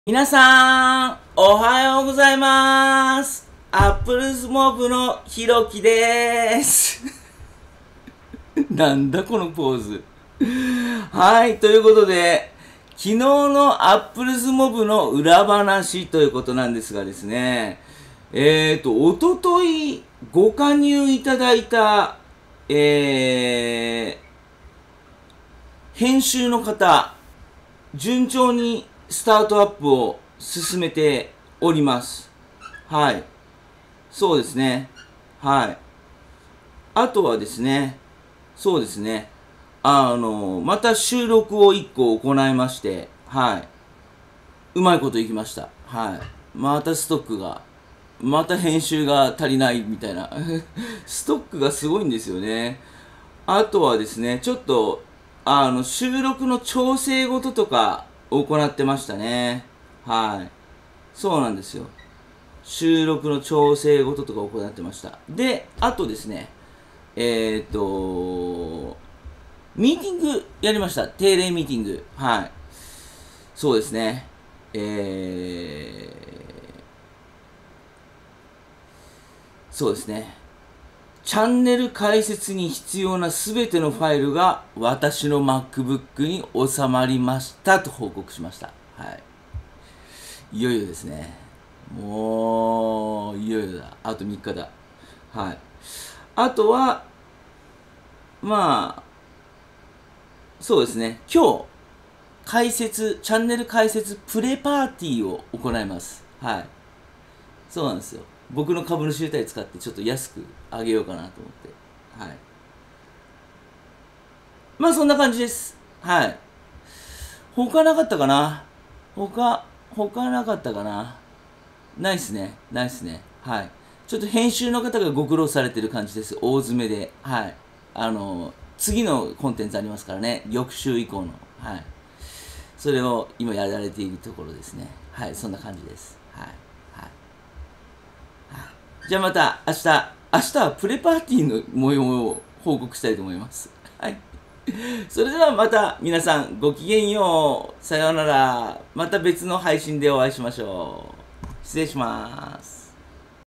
皆さん、おはようございます。アップルズモブのひろきです。なんだこのポーズ。はい、ということで、昨日のアップルズモブの裏話ということなんですがですね、おとといご加入いただいた、編集の方、順調にスタートアップを進めております。はい。そうですね。はい。あとはですね、そうですね。また収録を1個行いまして、はい。うまいこといきました。はい。またストックが、また編集が足りないみたいな。ストックがすごいんですよね。あとはですね、ちょっと、収録の調整事とか行ってましたね。はい。そうなんですよ。収録の調整事とか行ってました。で、あとですね、ミーティングやりました。定例ミーティング。はい。そうですね。そうですね。チャンネル開設に必要なすべてのファイルが私の MacBook に収まりましたと報告しました。はい。いよいよですね。もう、いよいよだ。あと3日だ。はい。あとは、まあ、そうですね。今日、チャンネル開設プレパーティーを行います。はい。そうなんですよ。僕の株主優待使ってちょっと安くあげようかなと思って。はい。まあそんな感じです。はい。他なかったかな他なかったかな。ないっすね。ないっすね。はい。ちょっと編集の方がご苦労されてる感じです。大詰めで。はい。次のコンテンツありますからね。翌週以降の。はい。それを今やられているところですね。はい。そんな感じです。はい。はい。はい、じゃあまた明日はプレパーティーの模様を報告したいと思います。はい。それではまた皆さんごきげんよう。さようなら。また別の配信でお会いしましょう。失礼します。